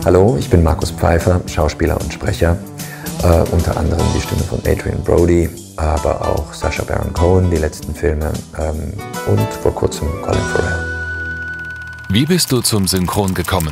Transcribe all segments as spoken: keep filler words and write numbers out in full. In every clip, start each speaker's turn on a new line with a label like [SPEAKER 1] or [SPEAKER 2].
[SPEAKER 1] Hallo, ich bin Markus Pfeiffer, Schauspieler und Sprecher. Äh, unter anderem die Stimme von Adrien Brody, aber auch Sacha Baron Cohen, die letzten Filme, ähm, und vor kurzem Colin Farrell.
[SPEAKER 2] Wie bist du zum Synchron gekommen?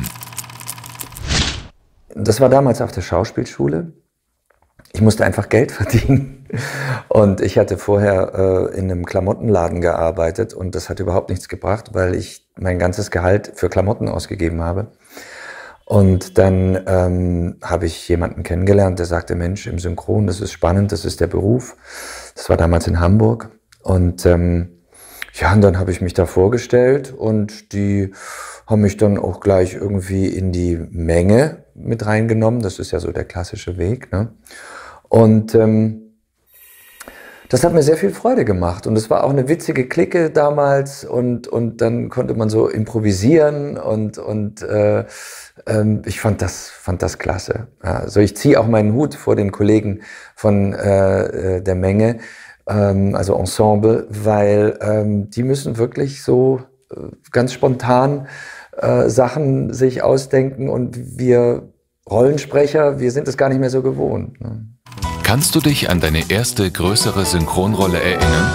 [SPEAKER 1] Das war damals auf der Schauspielschule. Ich musste einfach Geld verdienen. Und ich hatte vorher äh, in einem Klamottenladen gearbeitet und das hat überhaupt nichts gebracht, weil ich mein ganzes Gehalt für Klamotten ausgegeben habe. Und dann ähm, habe ich jemanden kennengelernt, der sagte, Mensch, im Synchron, das ist spannend, das ist der Beruf. Das war damals in Hamburg. Und ähm, ja, und dann habe ich mich da vorgestellt und die haben mich dann auch gleich irgendwie in die Menge mit reingenommen. Das ist ja so der klassische Weg, ne? Und ähm, das hat mir sehr viel Freude gemacht und es war auch eine witzige Clique damals und, und dann konnte man so improvisieren und, und äh, ähm, ich fand das, fand das klasse. Ja, also ich ziehe auch meinen Hut vor den Kollegen von äh, der Menge, ähm, also Ensemble, weil ähm, die müssen wirklich so äh, ganz spontan äh, Sachen sich ausdenken und wir Rollensprecher, wir sind es gar nicht mehr so gewohnt, ne?
[SPEAKER 2] Kannst du dich an deine erste größere Synchronrolle erinnern?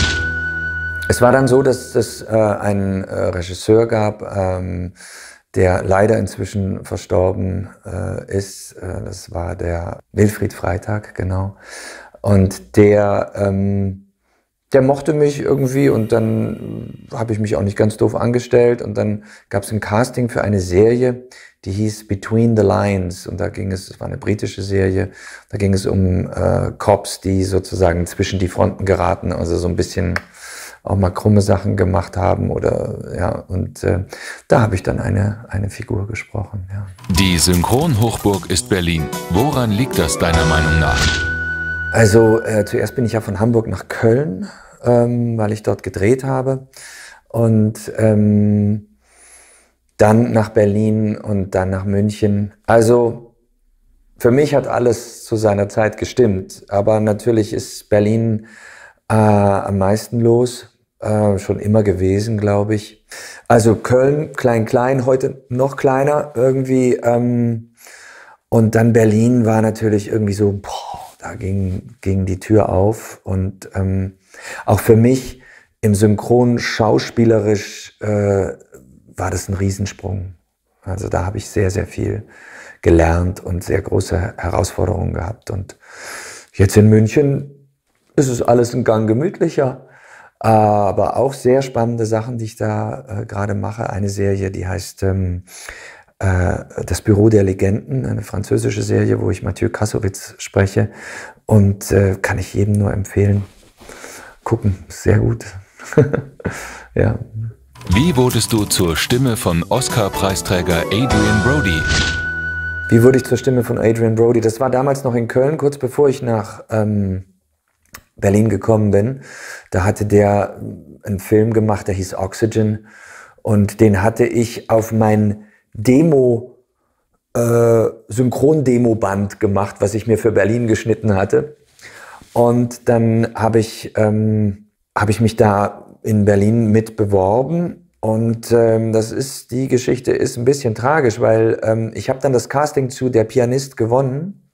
[SPEAKER 1] Es war dann so, dass es äh, einen äh, Regisseur gab, ähm, der leider inzwischen verstorben äh, ist. Äh, das war der Wilfried Freitag, genau. Und der, ähm, der mochte mich irgendwie und dann habe ich mich auch nicht ganz doof angestellt. Und dann gab es ein Casting für eine Serie, die hieß Between the Lines und da ging es, es war eine britische Serie, da ging es um äh, Cops, die sozusagen zwischen die Fronten geraten, also so ein bisschen auch mal krumme Sachen gemacht haben oder ja, und äh, da habe ich dann eine, eine Figur gesprochen, ja.
[SPEAKER 2] Die Synchronhochburg ist Berlin. Woran liegt das deiner Meinung nach?
[SPEAKER 1] Also äh, zuerst bin ich ja von Hamburg nach Köln, ähm, weil ich dort gedreht habe und ähm, dann nach Berlin und dann nach München. Also für mich hat alles zu seiner Zeit gestimmt, aber natürlich ist Berlin äh, am meisten los, äh, schon immer gewesen, glaube ich. Also Köln, klein, klein, heute noch kleiner irgendwie. Ähm, und dann Berlin war natürlich irgendwie so, boah, da ging, ging die Tür auf. Und ähm, auch für mich im Synchron schauspielerisch äh, war das ein Riesensprung. Also da habe ich sehr, sehr viel gelernt und sehr große Herausforderungen gehabt. Und jetzt in München ist es alles ein Gang gemütlicher, aber auch sehr spannende Sachen, die ich da äh, gerade mache. Eine Serie, die heißt ähm, äh, Das Büro der Legenden, eine französische Serie, wo ich Mathieu Kassovitz spreche und äh, kann ich jedem nur empfehlen. Gucken, sehr gut. Ja.
[SPEAKER 2] Wie wurdest du zur Stimme von Oscar-Preisträger Adrien Brody?
[SPEAKER 1] Wie wurde ich zur Stimme von Adrien Brody? Das war damals noch in Köln, kurz bevor ich nach ähm, Berlin gekommen bin. Da hatte der einen Film gemacht, der hieß Oxygen. Und den hatte ich auf mein Demo, äh, Synchron-Demo-Band gemacht, was ich mir für Berlin geschnitten hatte. Und dann habe ich, ähm, hab ich mich da in Berlin mit beworben und ähm, das ist, die Geschichte ist ein bisschen tragisch, weil ähm, ich habe dann das Casting zu Der Pianist gewonnen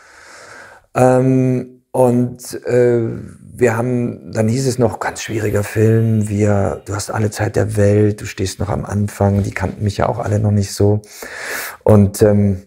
[SPEAKER 1] ähm, und äh, wir haben, dann hieß es noch, ganz schwieriger Film, wir, du hast alle Zeit der Welt, du stehst noch am Anfang, die kannten mich ja auch alle noch nicht so und ähm,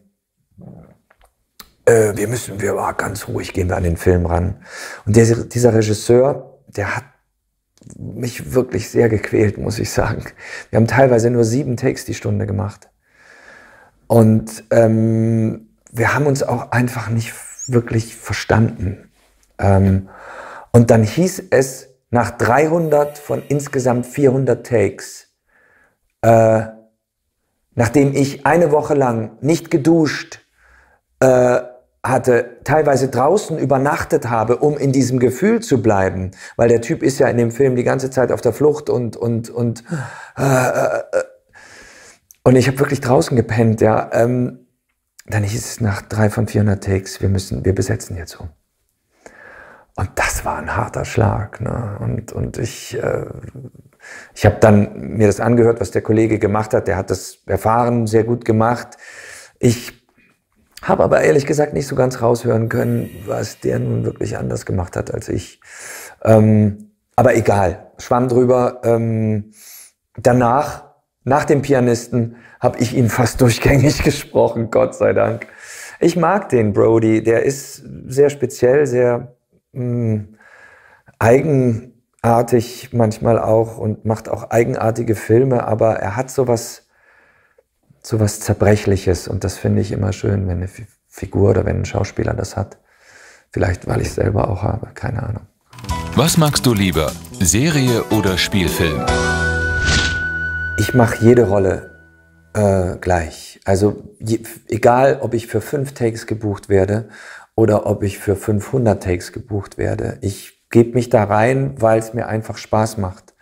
[SPEAKER 1] äh, wir müssen, wir oh, ganz ruhig gehen wir an den Film ran und der, dieser Regisseur, der hat mich wirklich sehr gequält, muss ich sagen. Wir haben teilweise nur sieben Takes die Stunde gemacht. Und ähm, wir haben uns auch einfach nicht wirklich verstanden. Ähm, und dann hieß es, nach dreihundert von insgesamt vierhundert Takes, äh, nachdem ich eine Woche lang nicht geduscht äh, hatte, teilweise draußen übernachtet habe, um in diesem Gefühl zu bleiben, weil der Typ ist ja in dem Film die ganze Zeit auf der Flucht und und und äh, äh, und ich habe wirklich draußen gepennt, ja. Ähm, dann hieß es nach drei von vierhundert Takes, wir müssen, wir besetzen jetzt um. Und das war ein harter Schlag, ne? Und und ich äh, ich habe dann mir das angehört, was der Kollege gemacht hat. Der hat das erfahren, sehr gut gemacht. Ich habe aber ehrlich gesagt nicht so ganz raushören können, was der nun wirklich anders gemacht hat als ich. Ähm, aber egal, schwamm drüber. Ähm, danach, nach dem Pianisten, habe ich ihn fast durchgängig gesprochen, Gott sei Dank. Ich mag den Brody, der ist sehr speziell, sehr mh, eigenartig manchmal auch und macht auch eigenartige Filme, aber er hat sowas, sowas Zerbrechliches und das finde ich immer schön, wenn eine Figur oder wenn ein Schauspieler das hat. Vielleicht, weil ich es selber auch habe, keine Ahnung.
[SPEAKER 2] Was magst du lieber, Serie oder Spielfilm?
[SPEAKER 1] Ich mache jede Rolle äh, gleich. Also je, egal, ob ich für fünf Takes gebucht werde oder ob ich für fünfhundert Takes gebucht werde. Ich gebe mich da rein, weil es mir einfach Spaß macht,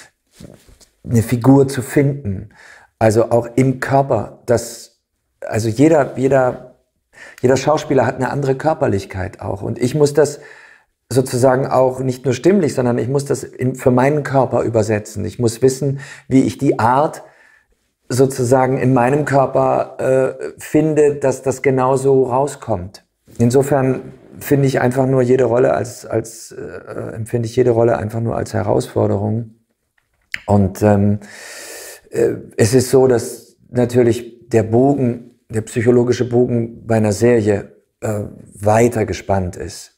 [SPEAKER 1] eine Figur zu finden. Also auch im Körper. Das, also jeder, jeder, jeder Schauspieler hat eine andere Körperlichkeit auch. Und ich muss das sozusagen auch nicht nur stimmlich, sondern ich muss das in, für meinen Körper übersetzen. Ich muss wissen, wie ich die Art sozusagen in meinem Körper äh, finde, dass das genauso rauskommt. Insofern finde ich einfach nur jede Rolle als, als äh, empfinde ich jede Rolle einfach nur als Herausforderung. Und ähm, äh, es ist so, dass natürlich der Bogen, der psychologische Bogen bei einer Serie äh, weiter gespannt ist.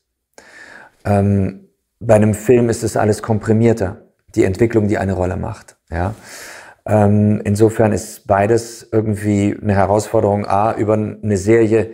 [SPEAKER 1] Ähm, bei einem Film ist es alles komprimierter, die Entwicklung, die eine Rolle macht. Ja? Ähm, insofern ist beides irgendwie eine Herausforderung, A, über eine Serie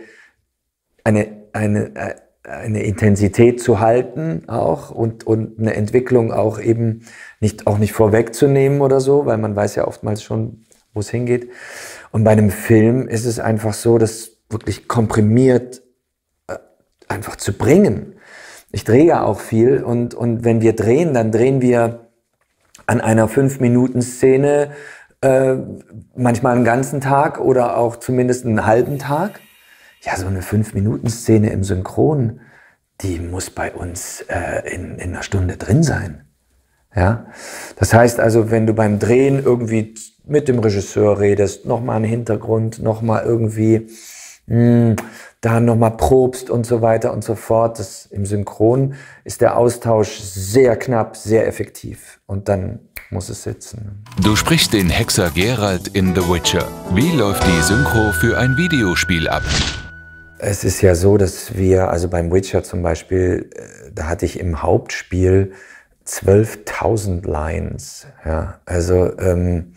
[SPEAKER 1] eine, eine, eine Intensität zu halten auch und, und eine Entwicklung auch eben nicht, auch nicht vorwegzunehmen oder so, weil man weiß ja oftmals schon, wo es hingeht. Und bei einem Film ist es einfach so, das wirklich komprimiert äh, einfach zu bringen. Ich drehe ja auch viel und, und wenn wir drehen, dann drehen wir an einer fünf-Minuten-Szene äh, manchmal einen ganzen Tag oder auch zumindest einen halben Tag. Ja, so eine fünf-Minuten-Szene im Synchron, die muss bei uns äh, in, in einer Stunde drin sein. Ja? Das heißt also, wenn du beim Drehen irgendwie mit dem Regisseur redest, nochmal einen Hintergrund, nochmal irgendwie mh, da nochmal probst und so weiter und so fort. Das, im Synchron ist der Austausch sehr knapp, sehr effektiv. Und dann muss es sitzen.
[SPEAKER 2] Du sprichst den Hexer Geralt in The Witcher. Wie läuft die Synchro für ein Videospiel ab?
[SPEAKER 1] Es ist ja so, dass wir, also beim Witcher zum Beispiel, da hatte ich im Hauptspiel zwölftausend Lines. Ja, also ähm,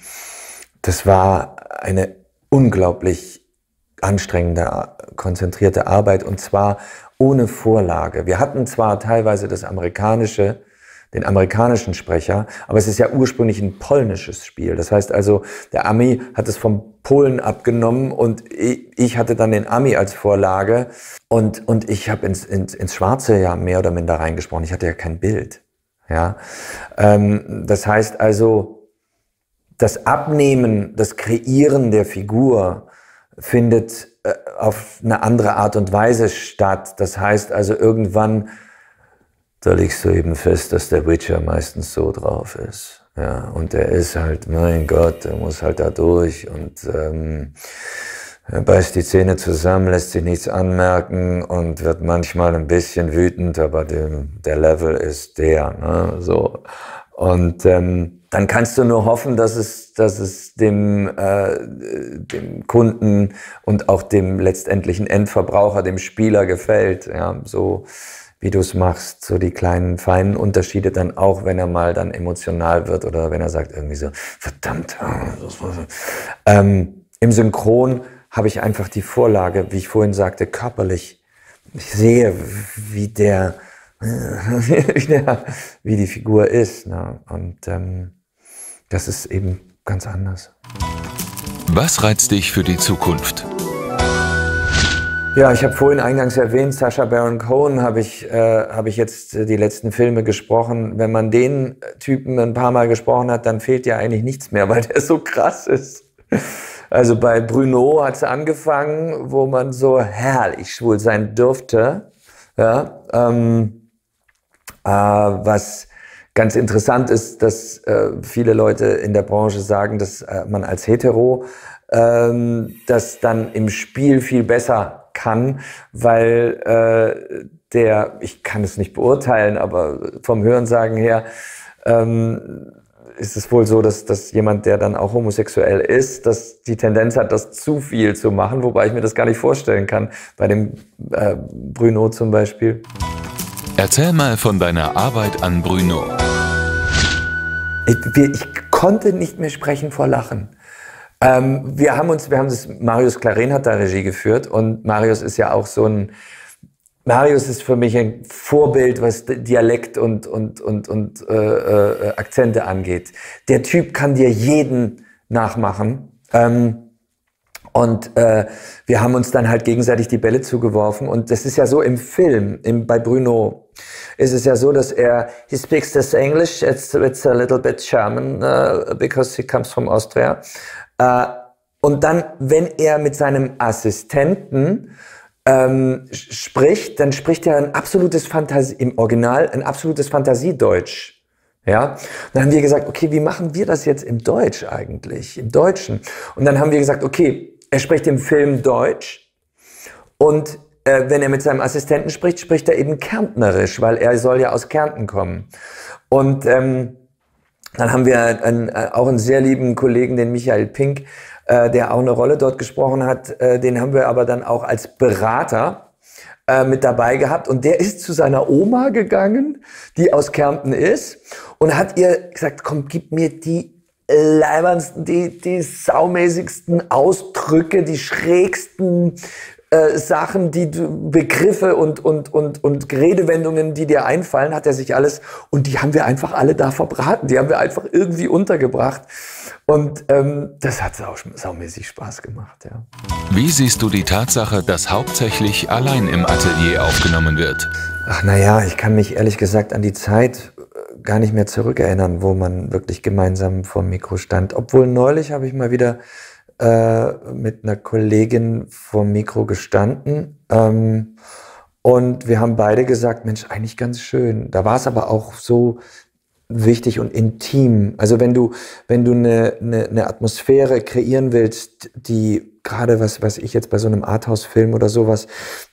[SPEAKER 1] das war eine unglaublich anstrengende, konzentrierte Arbeit und zwar ohne Vorlage. Wir hatten zwar teilweise das amerikanische, den amerikanischen Sprecher, aber es ist ja ursprünglich ein polnisches Spiel. Das heißt also, der Ami hat es vom Polen abgenommen und ich hatte dann den Ami als Vorlage und, und ich habe ins, ins, ins Schwarze ja mehr oder minder reingesprochen. Ich hatte ja kein Bild. Ja? Ähm, das heißt also, das Abnehmen, das Kreieren der Figur findet äh, auf eine andere Art und Weise statt. Das heißt also irgendwann, da legst du eben fest, dass der Witcher meistens so drauf ist. Ja, und der ist halt, mein Gott, der muss halt da durch und ähm, er beißt die Zähne zusammen, lässt sich nichts anmerken und wird manchmal ein bisschen wütend, aber dem, der Level ist der, ne, so. Und ähm, dann kannst du nur hoffen, dass es, dass es dem, äh, dem Kunden und auch dem letztendlichen Endverbraucher, dem Spieler gefällt, ja, so wie du es machst, so die kleinen, feinen Unterschiede dann auch, wenn er mal dann emotional wird oder wenn er sagt irgendwie so, verdammt, ähm, im Synchron habe ich einfach die Vorlage, wie ich vorhin sagte, körperlich. Ich sehe, wie der, wie, der, wie die Figur ist, ne? Und ähm, das ist eben ganz anders.
[SPEAKER 2] Was reizt dich für die Zukunft?
[SPEAKER 1] Ja, ich habe vorhin eingangs erwähnt, Sacha Baron Cohen habe ich, äh, hab ich jetzt äh, die letzten Filme gesprochen. Wenn man den Typen ein paar Mal gesprochen hat, dann fehlt ja eigentlich nichts mehr, weil der so krass ist. Also bei Bruno hat es angefangen, wo man so herrlich schwul sein dürfte. Ja, ähm, äh, was ganz interessant ist, dass äh, viele Leute in der Branche sagen, dass äh, man als Hetero ähm, das dann im Spiel viel besser kann, weil äh, der, ich kann es nicht beurteilen, aber vom Hörensagen her ähm, ist es wohl so, dass, dass jemand, der dann auch homosexuell ist, dass die Tendenz hat, das zu viel zu machen, wobei ich mir das gar nicht vorstellen kann, bei dem äh, Bruno zum Beispiel.
[SPEAKER 2] Erzähl mal von deiner Arbeit an Bruno.
[SPEAKER 1] Ich, wir, ich konnte nicht mehr sprechen vor Lachen. Ähm, wir haben uns, wir haben das, Marius Claren hat da Regie geführt und Marius ist ja auch so ein, Marius ist für mich ein Vorbild, was Dialekt und, und, und, und äh, äh, Akzente angeht. Der Typ kann dir jeden nachmachen. Ähm, und äh, wir haben uns dann halt gegenseitig die Bälle zugeworfen. Und das ist ja so im Film, im, bei Bruno, ist es ja so, dass er, he speaks this English, it's, it's a little bit German, uh, because he comes from Austria. Uh, und dann, wenn er mit seinem Assistenten Ähm, spricht, dann spricht er ein absolutes Fantasie, im Original ein absolutes Fantasiedeutsch. Ja? Dann haben wir gesagt, okay, wie machen wir das jetzt im Deutsch eigentlich, im Deutschen? Und dann haben wir gesagt, okay, er spricht im Film Deutsch und äh, wenn er mit seinem Assistenten spricht, spricht er eben kärntnerisch, weil er soll ja aus Kärnten kommen. Und ähm, dann haben wir einen, äh, auch einen sehr lieben Kollegen, den Michael Pink, der auch eine Rolle dort gesprochen hat, den haben wir aber dann auch als Berater äh, mit dabei gehabt. Und der ist zu seiner Oma gegangen, die aus Kärnten ist, und hat ihr gesagt, komm, gib mir die leibernsten, die, die saumäßigsten Ausdrücke, die schrägsten äh, Sachen, die Begriffe und, und, und, und Redewendungen, die dir einfallen, hat er sich alles, und die haben wir einfach alle da verbraten, die haben wir einfach irgendwie untergebracht. Und ähm, das hat sau, saumäßig Spaß gemacht, ja.
[SPEAKER 2] Wie siehst du die Tatsache, dass hauptsächlich allein im Atelier aufgenommen wird?
[SPEAKER 1] Ach naja, ich kann mich ehrlich gesagt an die Zeit gar nicht mehr zurückerinnern, wo man wirklich gemeinsam vor dem Mikro stand. Obwohl neulich habe ich mal wieder äh, mit einer Kollegin vor dem Mikro gestanden. Ähm, und wir haben beide gesagt, Mensch, eigentlich ganz schön. Da war es aber auch so wichtig und intim. Also wenn du, wenn du eine, eine, eine Atmosphäre kreieren willst, die gerade was, was ich jetzt bei so einem Arthouse-Film oder sowas,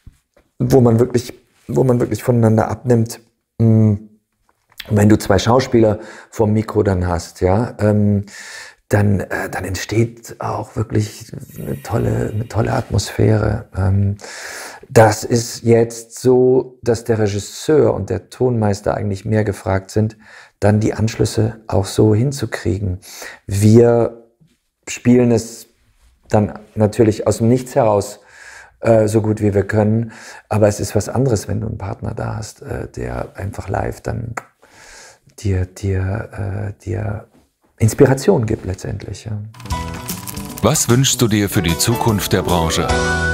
[SPEAKER 1] wo man wirklich, wo man wirklich voneinander abnimmt, mh, wenn du zwei Schauspieler vorm Mikro dann hast, ja, ähm, dann, äh, dann entsteht auch wirklich eine tolle, eine tolle Atmosphäre. Ähm, das ist jetzt so, dass der Regisseur und der Tonmeister eigentlich mehr gefragt sind, dann die Anschlüsse auch so hinzukriegen. Wir spielen es dann natürlich aus dem Nichts heraus äh, so gut wie wir können, aber es ist was anderes, wenn du einen Partner da hast, äh, der einfach live dann dir, dir, äh, dir Inspiration gibt letztendlich. Ja.
[SPEAKER 2] Was wünschst du dir für die Zukunft der Branche?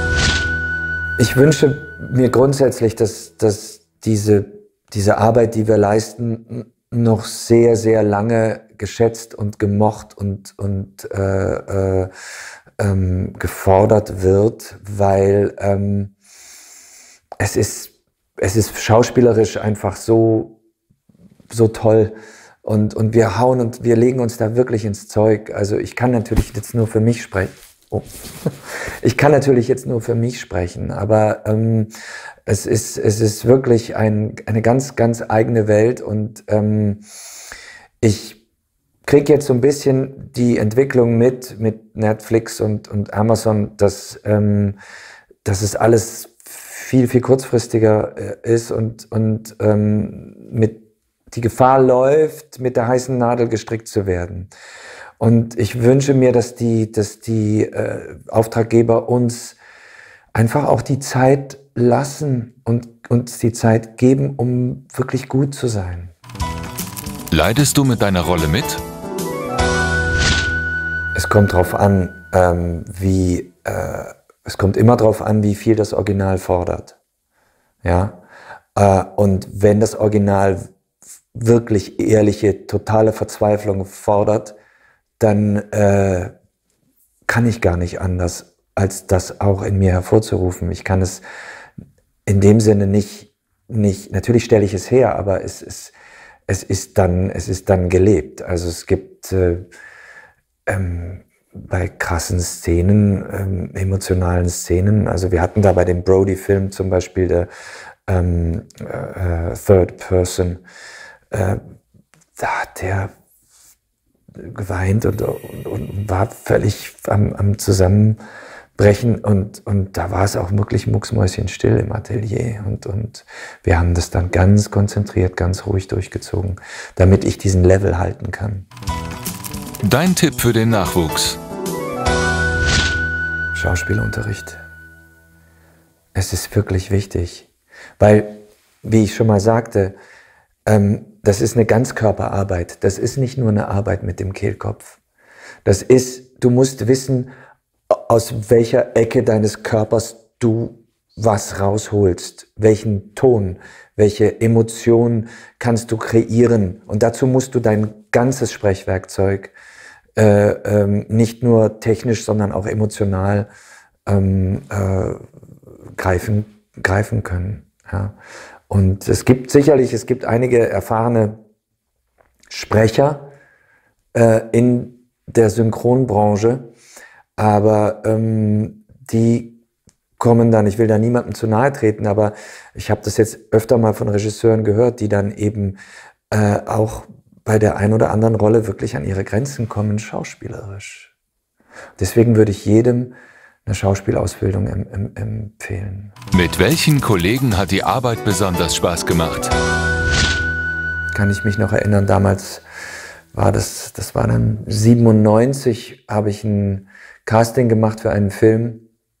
[SPEAKER 1] Ich wünsche mir grundsätzlich, dass, dass diese, diese Arbeit, die wir leisten, noch sehr, sehr lange geschätzt und gemocht und, und äh, äh, ähm, gefordert wird, weil ähm, es ist, es ist schauspielerisch einfach so, so toll. Und, und wir hauen und wir legen uns da wirklich ins Zeug. Also ich kann natürlich jetzt nur für mich sprechen. Oh. Ich kann natürlich jetzt nur für mich sprechen, aber ähm, es ist, es ist wirklich ein, eine ganz, ganz eigene Welt und ähm, ich kriege jetzt so ein bisschen die Entwicklung mit, mit Netflix und, und Amazon, dass, ähm, dass es alles viel, viel kurzfristiger äh, ist und, und ähm, mit die Gefahr läuft, mit der heißen Nadel gestrickt zu werden. Und ich wünsche mir, dass die, dass die äh, Auftraggeber uns einfach auch die Zeit lassen und uns die Zeit geben, um wirklich gut zu sein.
[SPEAKER 2] Leidest du mit deiner Rolle mit?
[SPEAKER 1] Es kommt drauf an, ähm, wie, äh, es kommt immer drauf an, wie viel das Original fordert. Ja? Äh, und wenn das Original wirklich ehrliche, totale Verzweiflung fordert, dann äh, kann ich gar nicht anders, als das auch in mir hervorzurufen. Ich kann es in dem Sinne nicht, nicht natürlich stelle ich es her, aber es ist, es ist, dann, es ist dann gelebt. Also es gibt, äh, ähm, bei krassen Szenen, ähm, emotionalen Szenen. Also wir hatten da bei dem Brody-Film zum Beispiel der ähm, äh, Third Person, äh, da hat der geweint und, und, und war völlig am, am Zusammenbrechen und, und da war es auch wirklich mucksmäuschenstill im Atelier und, und wir haben das dann ganz konzentriert, ganz ruhig durchgezogen, damit ich diesen Level halten kann.
[SPEAKER 2] Dein Tipp für den Nachwuchs?
[SPEAKER 1] Schauspielunterricht. Es ist wirklich wichtig, weil, wie ich schon mal sagte, ähm, das ist eine Ganzkörperarbeit. Das ist nicht nur eine Arbeit mit dem Kehlkopf. Das ist, du musst wissen, aus welcher Ecke deines Körpers du was rausholst, welchen Ton, welche Emotion kannst du kreieren. Und dazu musst du dein ganzes Sprechwerkzeug äh, ähm, nicht nur technisch, sondern auch emotional ähm, äh, greifen, greifen können. Ja. Und es gibt sicherlich, es gibt einige erfahrene Sprecher äh, in der Synchronbranche, aber ähm, die kommen dann, ich will da niemandem zu nahe treten, aber ich habe das jetzt öfter mal von Regisseuren gehört, die dann eben äh, auch bei der einen oder anderen Rolle wirklich an ihre Grenzen kommen, schauspielerisch. Deswegen würde ich jedem eine Schauspielausbildung em, em, empfehlen.
[SPEAKER 2] Mit welchen Kollegen hat die Arbeit besonders Spaß gemacht?
[SPEAKER 1] Kann ich mich noch erinnern, damals war das, das war dann siebenundneunzig, habe ich ein Casting gemacht für einen Film,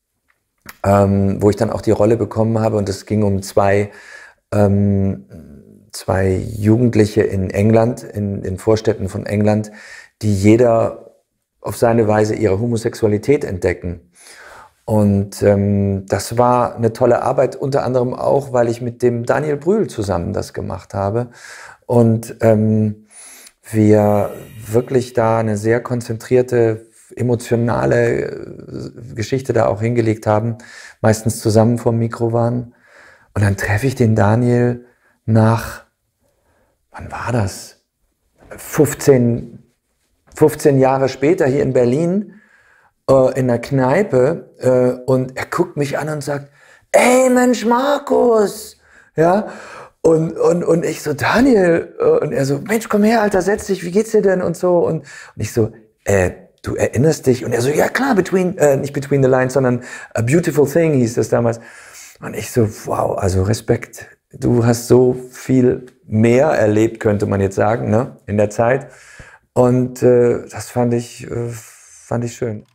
[SPEAKER 1] ähm, wo ich dann auch die Rolle bekommen habe und es ging um zwei, ähm, zwei Jugendliche in England, in den Vorstädten von England, die jeder auf seine Weise ihre Homosexualität entdecken. Und ähm, das war eine tolle Arbeit, unter anderem auch, weil ich mit dem Daniel Brühl zusammen das gemacht habe. Und ähm, wir wirklich da eine sehr konzentrierte, emotionale Geschichte da auch hingelegt haben, meistens zusammen vorm Mikro waren. Und dann treffe ich den Daniel nach, wann war das? fünfzehn, fünfzehn Jahre später hier in Berlin, äh, in der Kneipe, äh, und er guckt mich an und sagt, ey Mensch Markus, ja, und, und, und ich so, Daniel, äh, und er so, Mensch, komm her, Alter, setz dich, wie geht's dir denn und so, und, und ich so, äh, du erinnerst dich? Und er so, ja klar, between, äh, nicht Between the Lines, sondern A Beautiful Thing hieß das damals. Und ich so, wow, also Respekt, du hast so viel mehr erlebt, könnte man jetzt sagen, ne, in der Zeit. Und äh, das fand ich, äh, fand ich schön.